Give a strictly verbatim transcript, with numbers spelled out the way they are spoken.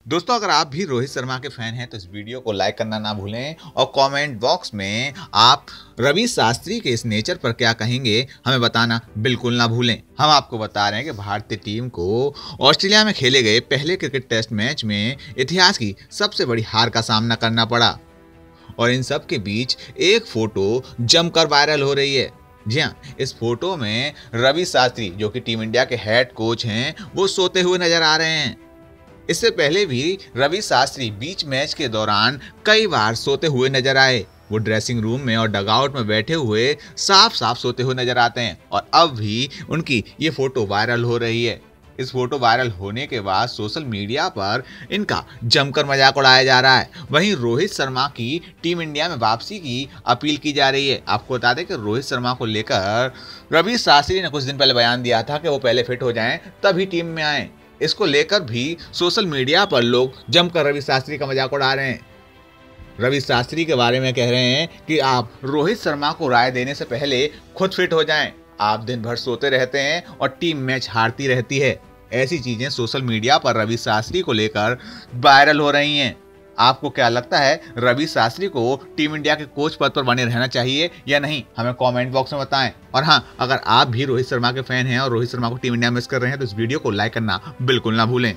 दोस्तों, अगर आप भी रोहित शर्मा के फैन हैं तो इस वीडियो को लाइक करना ना भूलें और कमेंट बॉक्स में आप रवि शास्त्री के इस नेचर पर क्या कहेंगे हमें बताना बिल्कुल ना भूलें। हम आपको बता रहे हैं कि भारतीय टीम को ऑस्ट्रेलिया में खेले गए पहले क्रिकेट टेस्ट मैच में इतिहास की सबसे बड़ी हार का सामना करना पड़ा और इन सब के बीच एक फोटो जमकर वायरल हो रही है। जी हाँ, इस फोटो में रवि शास्त्री जो कि टीम इंडिया के हेड कोच हैं वो सोते हुए नजर आ रहे हैं। इससे पहले भी रवि शास्त्री बीच मैच के दौरान कई बार सोते हुए नजर आए। वो ड्रेसिंग रूम में और डगआउट में बैठे हुए साफ साफ सोते हुए नजर आते हैं और अब भी उनकी ये फोटो वायरल हो रही है। इस फोटो वायरल होने के बाद सोशल मीडिया पर इनका जमकर मजाक उड़ाया जा रहा है। वहीं रोहित शर्मा की टीम इंडिया में वापसी की अपील की जा रही है। आपको बता दें कि रोहित शर्मा को लेकर रवि शास्त्री ने कुछ दिन पहले बयान दिया था कि वो पहले फिट हो जाएं तभी टीम में आए। इसको लेकर भी सोशल मीडिया पर लोग जमकर रवि शास्त्री का मजाक उड़ा रहे हैं। रवि शास्त्री के बारे में कह रहे हैं कि आप रोहित शर्मा को राय देने से पहले खुद फिट हो जाएं। आप दिन भर सोते रहते हैं और टीम मैच हारती रहती है। ऐसी चीजें सोशल मीडिया पर रवि शास्त्री को लेकर वायरल हो रही हैं। आपको क्या लगता है, रवि शास्त्री को टीम इंडिया के कोच पद पर बने रहना चाहिए या नहीं? हमें कमेंट बॉक्स में बताएं। और हाँ, अगर आप भी रोहित शर्मा के फैन हैं और रोहित शर्मा को टीम इंडिया मिस कर रहे हैं तो इस वीडियो को लाइक करना बिल्कुल ना भूलें।